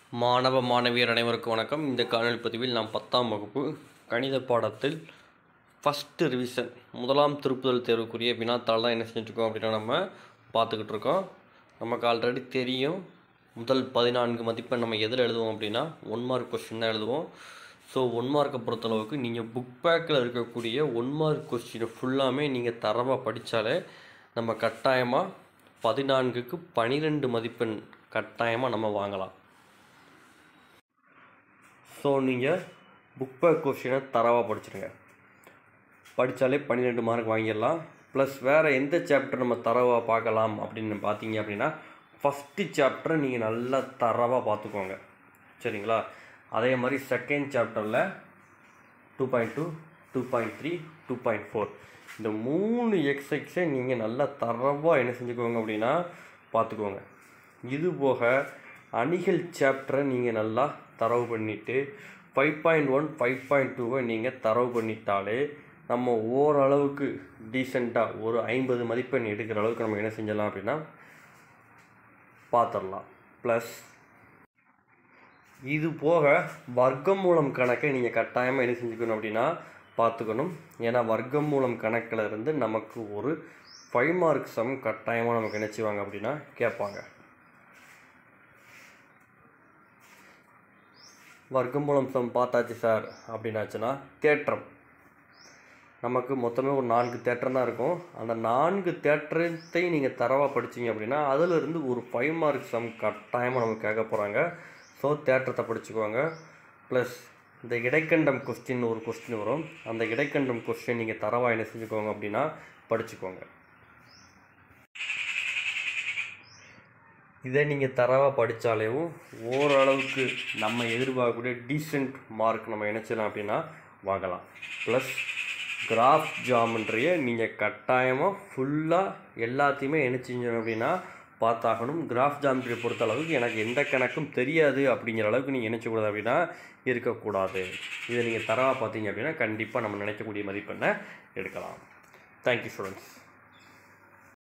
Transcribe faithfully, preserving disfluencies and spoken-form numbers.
மாணவ மாணவியர் அனைவருக்கும் வணக்கம். இந்த காணொலி பதிவில் நாம் பத்தாம் வகுப்பு கணித பாடத்தில் ஃபஸ்ட்டு ரிவிஷன் முதலாம் திருப்புதல் தேர்வுக்குரிய வினாத்தாள் தான் என்ன செஞ்சுருக்கோம் அப்படின்னா நம்ம பார்த்துக்கிட்டு இருக்கோம். நமக்கு ஆல்ரெடி தெரியும், முதல் பதினான்கு மதிப்பெண் நம்ம எதில் எழுதுவோம் அப்படின்னா ஒன் மார்க் கொஸ்டின் தான் எழுதுவோம். ஸோ ஒன் மார்க்கை பொறுத்தளவுக்கு நீங்கள் புக் பேக்கில் இருக்கக்கூடிய ஒன் மார்க் கொஸ்டினை ஃபுல்லாமே நீங்கள் தரவாக படித்தாலே நம்ம கட்டாயமாக பதினான்குக்கு பன்னிரெண்டு மதிப்பெண் கட்டாயமாக நம்ம வாங்கலாம். ஸோ நீங்கள் புக் பேக் கொஸ்டினை தரவாக படிச்சுருங்க, படித்தாலே பன்னிரெண்டு மார்க் வாங்கிடலாம். ப்ளஸ் வேறு எந்த சாப்டர் நம்ம தரவாக பார்க்கலாம் அப்படின்னு பார்த்தீங்க அப்படின்னா ஃபஸ்ட்டு சாப்டரை நீங்கள் நல்லா தரவாக பார்த்துக்கோங்க, சரிங்களா? அதே மாதிரி செகண்ட் சாப்டரில் two point two two point three two point four இந்த மூணு எக்ஸைஸை நீங்கள் நல்லா தரவாக என்ன செஞ்சுக்கோங்க அப்படின்னா பார்த்துக்கோங்க. இது போக அணிகள் சாப்டரை நீங்கள் நல்லா தரவு பண்ணிவிட்டு five point one five point டூவை நீங்கள் தரவு பண்ணிட்டாலே நம்ம ஓரளவுக்கு டீசெண்டாக ஒரு ஐம்பது மதிப்பெண் எடுக்கிற அளவுக்கு நம்ம என்ன செஞ்சிடலாம் அப்படின்னா பார்த்துடலாம். ப்ளஸ் இது போக வர்க்கம் மூலம் கணக்கை நீங்கள் கட்டாயமாக என்ன செஞ்சுக்கணும் அப்படின்னா பார்த்துக்கணும். ஏன்னா வர்க்கம் மூலம் கணக்கில் இருந்து நமக்கு ஒரு ஃபைவ் மார்க் சம் கட்டாயமாக நமக்கு என்ன செய்வாங்க அப்படின்னா கேட்பாங்க. வர்க்கம் மூலம் சம் பார்த்தாச்சு சார் அப்படின்னாச்சுன்னா தேற்றம் நமக்கு மொத்தமே ஒரு நான்கு தேற்றம் தான் இருக்கும். அந்த நான்கு தேற்றத்தை நீங்கள் தரவாக படிச்சிங்க அப்படின்னா அதிலிருந்து ஒரு ஃபைவ் மார்க் சம் கட்டாயமாக நமக்கு கேட்க போகிறாங்க. ஸோ தேற்றத்தை படிச்சுக்குவாங்க. ப்ளஸ் இந்த இடைக்கண்டம் கொஸ்டின் ஒரு கொஸ்டின் வரும், அந்த இடைக்கண்டம் கொஸ்டின் நீங்கள் தரவாக என்ன செஞ்சுக்கோங்க அப்படின்னா படிச்சுக்கோங்க. இதை நீங்கள் தரவாக படித்தாலேவும் ஓரளவுக்கு நம்ம எதிர்பார்க்கக்கூடிய டீசென்ட் மார்க் நம்ம என்ன செய்யலாம் அப்படின்னா வாங்கலாம். ப்ளஸ் கிராஃப் ஜாமெண்ட்ரியை நீங்கள் கட்டாயமாக ஃபுல்லாக எல்லாத்தையுமே என்ன செஞ்சோம் அப்படின்னா பார்த்தாகணும். கிராஃப் ஜாமெண்ட்ரியை பொறுத்த அளவுக்கு எனக்கு எந்த கணக்கும் தெரியாது அப்படிங்கிற அளவுக்கு நீங்கள் நினைச்சக்கூடாது அப்படின்னா இருக்கக்கூடாது. இதை நீங்கள் தரவாக பார்த்தீங்க அப்படின்னா கண்டிப்பாக நம்ம நினைக்கக்கூடிய மதிப்பெண்ணை எடுக்கலாம். Thank you students.